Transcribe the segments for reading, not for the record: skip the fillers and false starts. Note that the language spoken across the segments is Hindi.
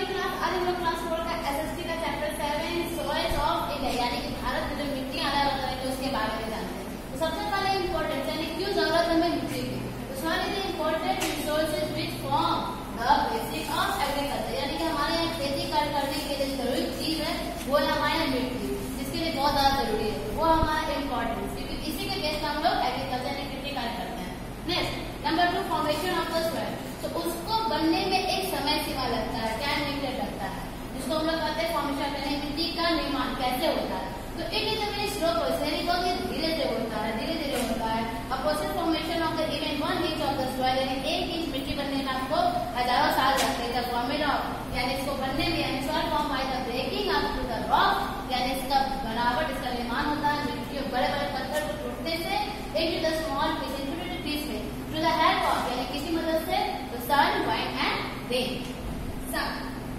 वाली क्लास आज हम लोग क्लास 4 का एसएसटी का चैप्टर 7 सॉइल्स ऑफ इंडिया यानी कि भारत में जो मिट्टियां अलग अलग तरह की उसके बारे में जानते हैं। तो सबसे पहले इम्पोर्टेंट यानी क्यों जरूरत हमें मिट्टी की, तो soil is important resources which form the basic of agriculture यानी कि हमारे यहाँ खेती कार्य करने के लिए जरूरी चीज है वो है हमारे यहाँ मिट्टी, जिसके लिए बहुत ज्यादा जरूरी है वो हमारा इम्पोर्टेंस, क्योंकि इसी के बेस पर हम लोग एग्रीकल्चर यानी खेती कार्य करते हैं। Next number 2 formation of the soil, तो उसको बनने में एक समय सीमा लगता है, टाइम लिमिटेड लगता है, जिसको हम लोग कहते हैं फॉर्मेशन यानी मिट्टी का निर्माण कैसे होता है। तो it is a very slow process यानी बहुत ही धीरे से होता है, धीरे धीरे होता है। A process formation of the even 1 inch of the soil यानी 1 इंच मिट्टी बनने में आपको हजारों साल लगते हैं। फॉर्मेट ऑफ यानी इसको बनने में यानी soil form by the breaking up to the rock यानी इसका बनावट इसका निर्माण होता है मिट्टी और बड़े बड़े पत्थर को टूटने से into the small piece into the piece में टू द हेल्प ऑफ यानी किसी मदद से sun wind and rain sun.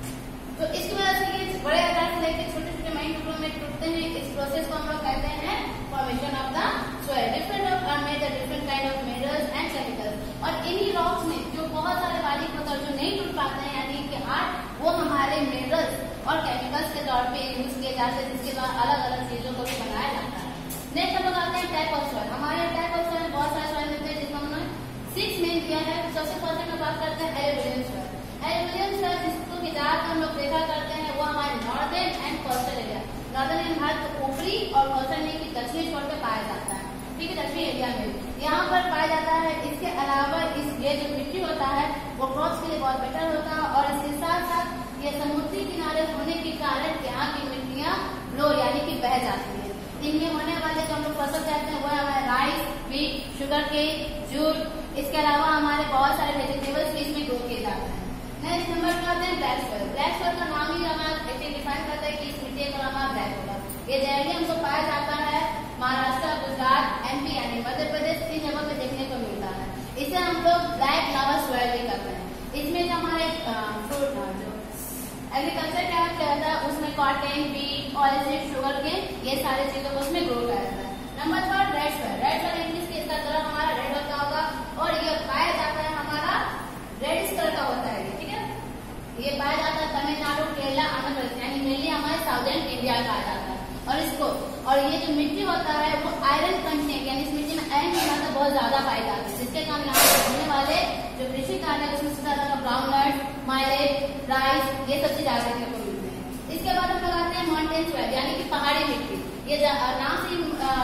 तो इसकी वजह से ये बड़े आकार से लेकर छोटे छोटे माइन टुकड़ों में टूटते हैं। इस प्रोसेस को हम लोग कहते हैं formation of the soil. Different rock are made different kind of minerals and chemicals और इन्हीं रॉक्स में जो बहुत सारे बारीक पत्थर जो नहीं टूट पाते हैं यानी कि हार्ड वो हमारे मिनरल्स और केमिकल्स के तौर पे यूज किए जाते हैं, जिसके बाद अलग अलग चीजों को भी बनाया जाता है। नेक्स्ट हम लोग आते हैं टाइप ऑफ सॉइल। हमारे टाइप ऑफ सॉइल बहुत सारे सॉइल मिलते हैं जिसमें हमने 6 मेन किया है। सबसे पहले हम बात करते हैं एलुवियल सॉइल। एलुवियल सॉइल जिसको कि ज्यादातर हम लोग देखा करते हैं वो हमारे northern and coastal area, northern Bharat के ऊपरी और कोस्टल में की दक्षिणी छोर पे पाया जाता है, ठीक है, दक्षिणी एरिया में यहाँ पर पाया जाता है। इसके अलावा ये जो मिट्टी होता है वो क्रॉप्स के लिए बहुत बेटर होता है और इसके साथ साथ ये समुद्री किनारे होने के कारण यहाँ की मिट्टियाँ फ्लो यानी कि बह जाती है। इनमें होने वाले जो हम लोग फसल कहते हैं वो है हमारे rice, wheat, sugarcane, jute, इसके अलावा हमारे बहुत सारे वेजिटेबल्स भी इसमें ग्रो किए जाते हैं। नेक्स्ट नंबर पे आते हैं ब्लैक सॉइल। ब्लैक सॉइल का नाम ही हमारा ऐसे डिफाइन करता है कि इस मिट्टी का नाम ब्लैक होगा। ये जनरली हमको पाया जाता है महाराष्ट्र, गुजरात, एमपी यानी मध्य प्रदेश, इन जगह पे देखने को मिलता है। इसे हम लोग ब्लैक लावा सॉइल भी करते हैं। इसमें जो हमारे फ्रूट जो एग्रीकल्चर क्या कहता है उसमें cotton, wheat, olive, sugarcane ये सारी चीजों को उसमें ग्रो किया जाता है। Number 3 red soil. Red soil English के इसका कलर हमारा रेड होता होगा और ये पाया जाता है हमारा रेड कलर का होता है, ठीक है। ये पाया जाता है तमिलनाडु, केरला, आंध्र प्रदेश यानी मेनली हमारे साउदर्न इंडिया का आ जाता है। और इसको और ये जो मिट्टी होता है वो आयरन कंटेंट यानी इस मिट्टी में आयरन की मात्रा बहुत ज्यादा पाई जाती है, जिसके कारण यहाँ पर होने वाले जो कृषि कार्य है उसमें ज्यादा ब्राउन नट, माइलेज, राइस ये सब चीज ज्यादा देखने को मिलते हैं। इसके बाद हम लोग आते हैं माउंटेन सॉइल यानी कि पहाड़ी मिट्टी। ये नाम से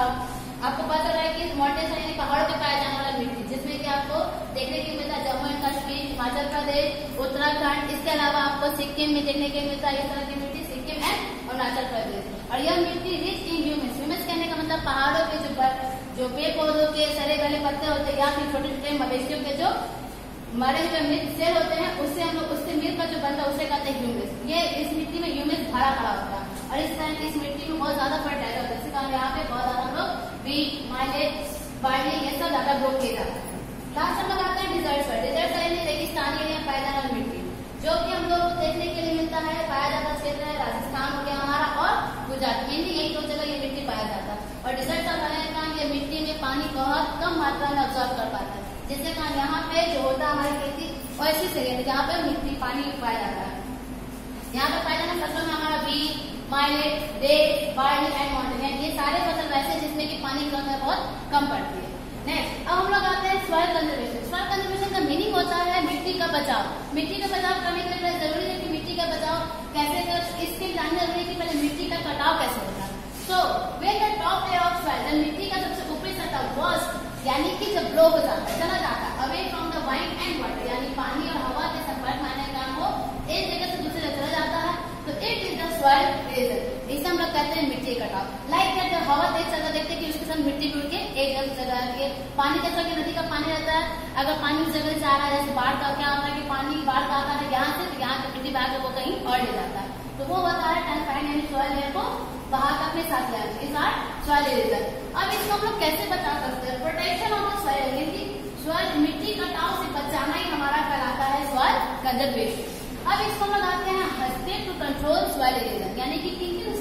आपको पता चल रहा है कि माउंटेन सॉइल यानी पहाड़ों पे पाया जाने वाला मिट्टी, जिसमें कि आपको देखने को मिलता है जम्मू एंड कश्मीर, हिमाचल प्रदेश, उत्तराखंड, इसके अलावा आपको सिक्किम में देखने को मिलता है इस तरह की मिट्टी, सिक्किम एंड अरुणाचल प्रदेश। और यह मिट्टी रिच इन ह्यूमस, ह्यूमस कहने का मतलब पहाड़ों के जो पेड़ पौधों के सड़े गले पत्ते होते हैं या फिर छोटे छोटे मवेशियों के जो मरे हुए मृत सेल होते हैं उससे हम लोग उससे मिलकर जो बनता है उसे कहते हैं ह्यूमस। ये इस मिट्टी में ह्यूमस भरा पड़ा होता है और इस तरह की इस मिट्टी में बहुत ज्यादा फर्टाइल होता है, इसी कारण यहाँ पे बहुत ज्यादा हम लोग व्हीट, माइलेज, बार्ली ये सब ज्यादा ग्रो किए जाते हैं। लास्ट हम लोग आते हैं डिजर्ट सॉइल। डिजर्ट सॉइल में रेगिस्तानी एरिया पाया जाने वाली मिट्टी जो कि हम लोग देखने के लिए मिलता है, पाया जाता क्षेत्र है राजस्थान हो गया हमारा और गुजरात, मेनली यही दो जगह ये मिट्टी पाया जाता है। और डिजर्ट का होने के कारण ये मिट्टी में पानी बहुत कम मात्रा में ऑब्जॉर्व कर पाता है, जिसके कारण यहाँ पे जो होता है हमारी खेती ऐसी से जहाँ पे मिट्टी पानी पाया जाता है। यहाँ पे पाया जाना फसलों में हमारा wheat, mileage, dates, barley and mountain ये सारे फसल वैसे जिसमें कि पानी की मात्रा बहुत कम पड़ती है। नेक्स्ट अब हम लोग आते हैं सॉइल कंजर्वेशन। सॉइल कंजर्वेशन का मीनिंग होता है मिट्टी का बचाव। मिट्टी का बचाव करने के लिए जरूरी है कि मिट्टी का बचाव कैसे कर, इसके जानना जरूरी है कि पहले मिट्टी का कटाव कैसे होता है। So when the top layer of soil मिट्टी का सबसे ऊपरी सतह वॉश यानी कि जब ब्लो हो जाता है, चला जाता है away from the wind and water यानी पानी और हवा के संपर्क में आने का वो एक जगह से दूसरी जगह चला जाता है, तो it is the soil erosion. इसे हम लोग कहते हैं मिट्टी कटाव। लाइक दैट जब हवा तेज चलता देखते हैं कि उसके साथ मिट्टी जुड़ के एक जगह आती है। पानी कैसा कि नदी का पानी रहता है, अगर पानी उस जगह से आ रहा है जैसे बाढ़ का क्या होता है कि पानी बाढ़ का आता है यहाँ से, तो यहाँ की मिट्टी बहा के वो कहीं और ले जाता है, तो वो होता है टर्फाइन यानी सॉइल लेयर को बहा कर अपने साथ ले आते हैं सॉइल इरोजन। अब इसको हम लोग कैसे बचा सकते हैं? प्रोटेक्शन ऑफ द सॉइल यानी सॉइल मिट्टी कटाव से बचाना ही हमारा कहलाता है सॉइल कंजर्वेशन। अब इसको हम लगाते हैं step two control soil erosion यानी कि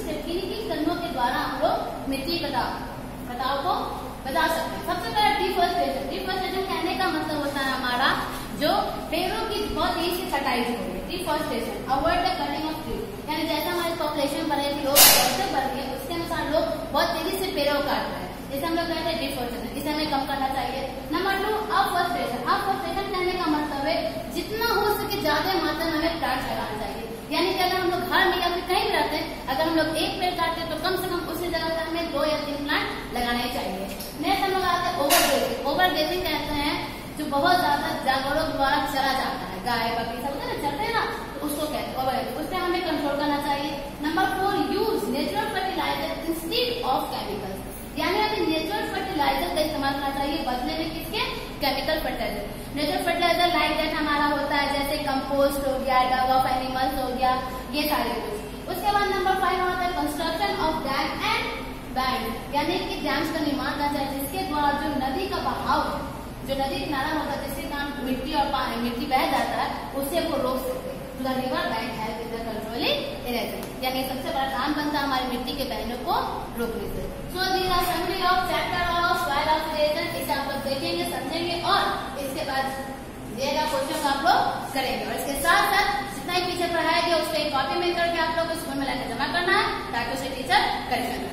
किन कदमों के द्वारा हम लोग मिट्टी कटाव को बचा सकते हैं। सबसे पहले डिफॉरेस्टेशन। डिफॉरेस्टेशन कहने का मतलब होता है हमारा जो पेड़ों की बहुत तेजी से कटाई हो रही है, डिफॉरेस्टेशन। अवॉइड द अनुसार लोग बहुत तेजी से पेड़ों काट रहे हैं। जैसे हम लोग कहते हैं डिफोरेस्टेशन, इसे हमें कम करना चाहिए। Number 2 afforestation. अफॉरेस्टेशन कहने का मतलब है जितना हो सके ज्यादा मात्रा में हमें प्लांट लगाना चाहिए। यानी कि अगर हम लोग घर में या फिर कहीं भी रहते हैं, अगर हम लोग एक पेड़ काटते हैं तो कम से कम उसी जगह पर हमें 2 या 3 प्लांट लगाना ही चाहिए। नेक्स्ट हम लोग आते हैं ओवरग्रेजिंग। ओवरग्रेजिंग कहते हैं जो बहुत ज्यादा जानवरों द्वारा चला जाता है, गाय बकरी सब चलते हैं ना, तो उसको कहते हैं ओवरग्रेजिंग। उस पर हमें कंट्रोल करना चाहिए। Number 4 use natural fertiliser instead of chemicals. यानी हमें नेचुरल फर्टिलाइजर का इस्तेमाल करना चाहिए बदले में किसके, chemical fertiliser. Natural fertiliser like that हमारा होता है जैसे कंपोस्ट हो गया, डंग ऑफ एनिमल्स हो गया, ये सारे कुछ। उसके बाद नंबर 5 होता है construction of dam and band. यानी कि डैम्स का निर्माण करना चाहिए जिसके द्वारा जो नदी का बहाव, जो नदी किनारा होता है जिसके कारण मिट्टी और मिट्टी बह जाता है, उसे वो रोक सकते हैं। The river bank help in the controlling erosion. यानी सबसे बड़ा काम बनता है हमारी मिट्टी के बहने को रोकने से। So this are summary of chapter of soil of erosion. इसे आप लोग देखेंगे, समझेंगे और इसके बाद दिएगा क्वेश्चन आप लोग करेंगे। और इसके साथ साथ जितना ही पीछे पढ़ाया गया उसको एक कॉपी में करके आप लोग को स्कूल में लाकर जमा करना है ताकि उसे टीचर करेक्शन